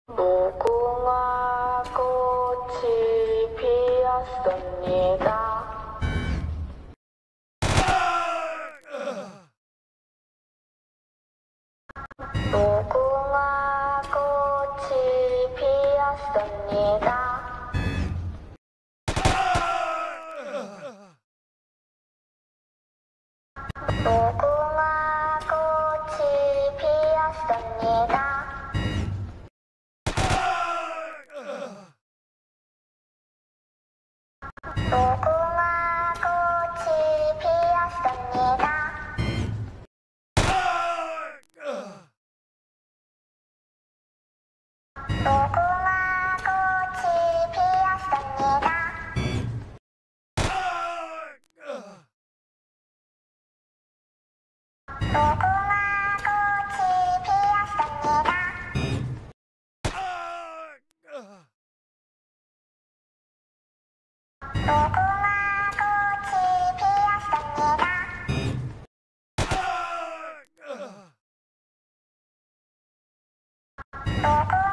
무궁화 꽃이 피었습니다. 무궁화 꽃이 피었습니다. 무궁화 꽃이 피었습니다. 무궁화 꽃이 피었습니다. 무궁화 꽃이 피었습니다. 무궁화 꽃이 피었습니다. 무궁화 꽃이 피었습니다. 무궁화